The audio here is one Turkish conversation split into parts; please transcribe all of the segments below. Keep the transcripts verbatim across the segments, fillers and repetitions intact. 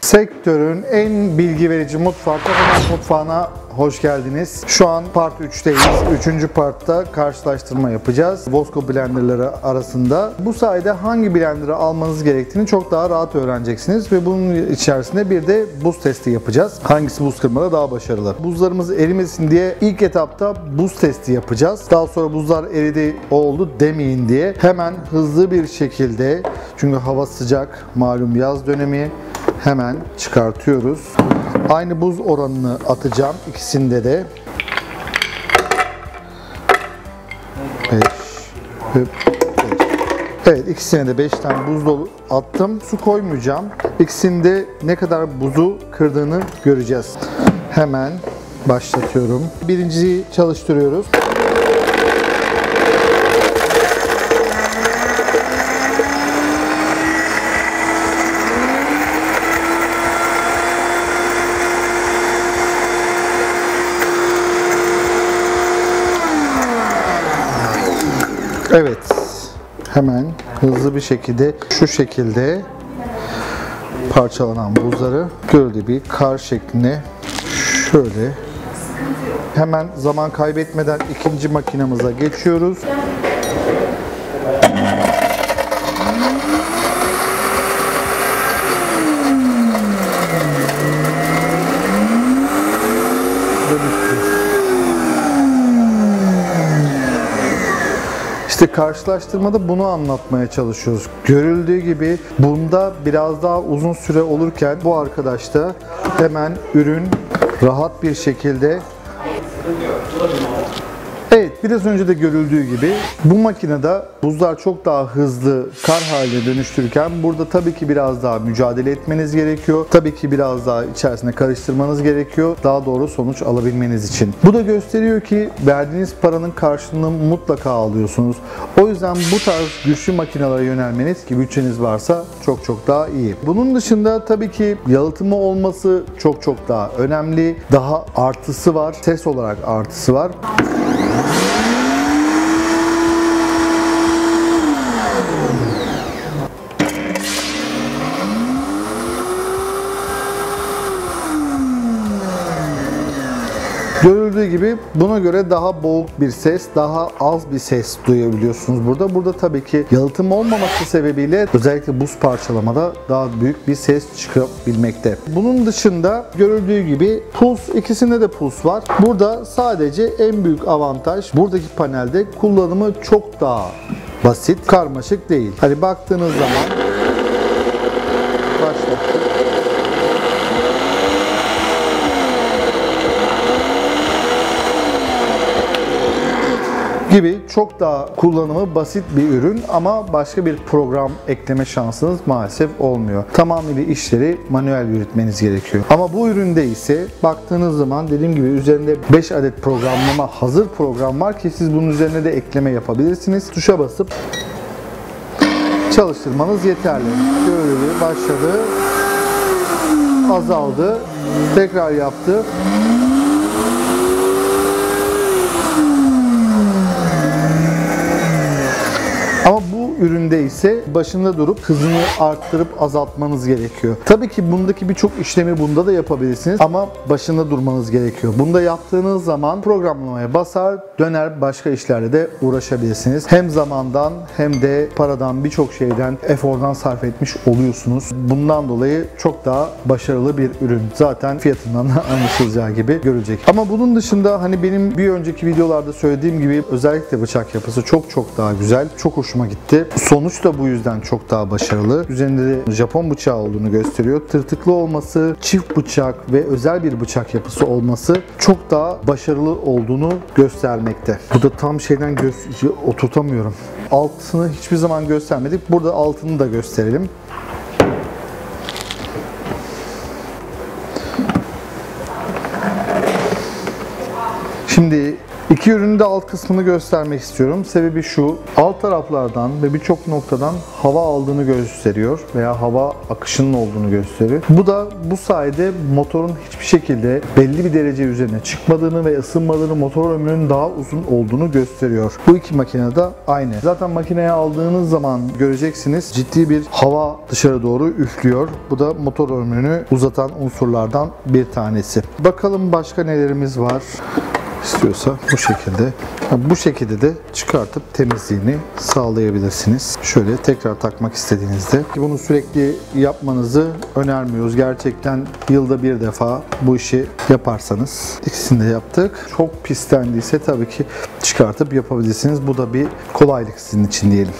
Sektörün en bilgi verici mutfağı Kafadan Mutfağı'na hoş geldiniz. Şu an part üçteyiz. Üçüncü partta karşılaştırma yapacağız Bosco blenderları arasında. Bu sayede hangi blenderı almanız gerektiğini çok daha rahat öğreneceksiniz ve bunun içerisinde bir de buz testi yapacağız. Hangisi buz kırmada daha başarılı? Buzlarımız erimesin diye ilk etapta buz testi yapacağız. Daha sonra buzlar eridi oldu demeyin diye hemen hızlı bir şekilde, çünkü hava sıcak, malum yaz dönemi, hemen çıkartıyoruz. Aynı buz oranını atacağım ikisinde de. beş ve beş. Evet, ikisine de beş tane buz dolu attım. Su koymayacağım. İkisinde ne kadar buzu kırdığını göreceğiz. Hemen başlatıyorum. Birinciyi çalıştırıyoruz. Evet, hemen hızlı bir şekilde şu şekilde parçalanan buzları gördüğü bir kar şeklinde şöyle hemen zaman kaybetmeden ikinci makinamıza geçiyoruz. İşte karşılaştırmada bunu anlatmaya çalışıyoruz. Görüldüğü gibi bunda biraz daha uzun süre olurken bu arkadaşta hemen ürün rahat bir şekilde. Evet, biraz önce de görüldüğü gibi bu makinede buzlar çok daha hızlı kar haline dönüştürürken burada tabii ki biraz daha mücadele etmeniz gerekiyor. Tabii ki biraz daha içerisine karıştırmanız gerekiyor. Daha doğru sonuç alabilmeniz için. Bu da gösteriyor ki verdiğiniz paranın karşılığını mutlaka alıyorsunuz. O yüzden bu tarz güçlü makinelere yönelmeniz, ki bütçeniz varsa, çok çok daha iyi. Bunun dışında tabii ki yalıtımı olması çok çok daha önemli. Daha artısı var. Ses olarak artısı var. Görüldüğü gibi buna göre daha boğuk bir ses, daha az bir ses duyabiliyorsunuz burada. Burada tabii ki yalıtım olmaması sebebiyle özellikle buz parçalamada daha büyük bir ses çıkabilmekte. Bunun dışında görüldüğü gibi puls, ikisinde de puls var. Burada sadece en büyük avantaj buradaki panelde kullanımı çok daha basit, karmaşık değil. Hani baktığınız zaman başlattık. Gibi çok daha kullanımı basit bir ürün ama başka bir program ekleme şansınız maalesef olmuyor. Tamamıyla işleri manuel yürütmeniz gerekiyor. Ama bu üründe ise baktığınız zaman dediğim gibi üzerinde beş adet programlama, hazır program var ki siz bunun üzerine de ekleme yapabilirsiniz. Tuşa basıp çalıştırmanız yeterli. Gördüğünüz başladı, azaldı, tekrar yaptı. Ama bu üründe ise başında durup hızını arttırıp azaltmanız gerekiyor. Tabii ki bundaki birçok işlemi bunda da yapabilirsiniz ama başında durmanız gerekiyor. Bunda yaptığınız zaman programlamaya basar, döner başka işlerle de uğraşabilirsiniz. Hem zamandan hem de paradan, birçok şeyden, efordan sarf etmiş oluyorsunuz. Bundan dolayı çok daha başarılı bir ürün. Zaten fiyatından da anlaşılacağı gibi görülecek. Ama bunun dışında hani benim bir önceki videolarda söylediğim gibi özellikle bıçak yapısı çok çok daha güzel. Çok hoşuma gitti. Sonuç da bu yüzden çok daha başarılı. Üzerinde de Japon bıçağı olduğunu gösteriyor. Tırtıklı olması, çift bıçak ve özel bir bıçak yapısı olması çok daha başarılı olduğunu göstermekte. Burada tam şeyden göz oturtamıyorum. Altını hiçbir zaman göstermedik. Burada altını da gösterelim. Şimdi İki ürünün de alt kısmını göstermek istiyorum. Sebebi şu, alt taraflardan ve birçok noktadan hava aldığını gösteriyor veya hava akışının olduğunu gösteriyor. Bu da bu sayede motorun hiçbir şekilde belli bir derece üzerine çıkmadığını ve ısınmadığını, motor ömrünün daha uzun olduğunu gösteriyor. Bu iki makine de aynı. Zaten makineye aldığınız zaman göreceksiniz ciddi bir hava dışarı doğru üflüyor. Bu da motor ömrünü uzatan unsurlardan bir tanesi. Bakalım başka nelerimiz var. İstiyorsa bu şekilde. Bu şekilde de çıkartıp temizliğini sağlayabilirsiniz. Şöyle tekrar takmak istediğinizde. Bunu sürekli yapmanızı önermiyoruz. Gerçekten yılda bir defa bu işi yaparsanız. İkisini de yaptık. Çok pislendiyse tabii ki çıkartıp yapabilirsiniz. Bu da bir kolaylık sizin için diyelim.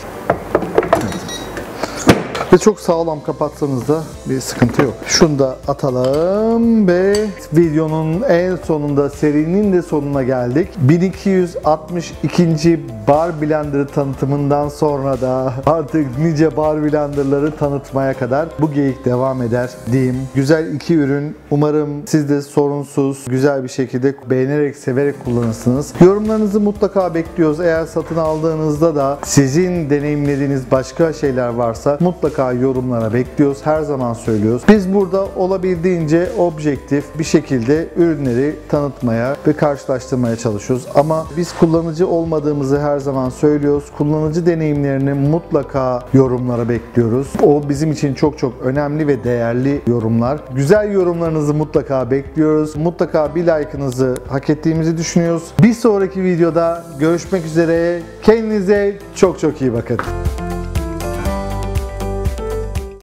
Ve çok sağlam kapatsanız da bir sıkıntı yok. Şunu da atalım ve videonun en sonunda, serinin de sonuna geldik. bin iki yüz altmış ikinci bar blenderı tanıtımından sonra da artık nice bar blenderları tanıtmaya kadar bu geyik devam eder diyeyim. Güzel iki ürün. Umarım siz de sorunsuz, güzel bir şekilde beğenerek, severek kullanırsınız. Yorumlarınızı mutlaka bekliyoruz. Eğer satın aldığınızda da sizin deneyimlediğiniz başka şeyler varsa mutlaka yorumlara bekliyoruz. Her zaman söylüyoruz. Biz burada olabildiğince objektif bir şekilde ürünleri tanıtmaya ve karşılaştırmaya çalışıyoruz. Ama biz kullanıcı olmadığımızı her zaman söylüyoruz. Kullanıcı deneyimlerini mutlaka yorumlara bekliyoruz. O bizim için çok çok önemli ve değerli yorumlar. Güzel yorumlarınızı mutlaka bekliyoruz. Mutlaka bir like'ınızı hak ettiğimizi düşünüyoruz. Bir sonraki videoda görüşmek üzere. Kendinize çok çok iyi bakın.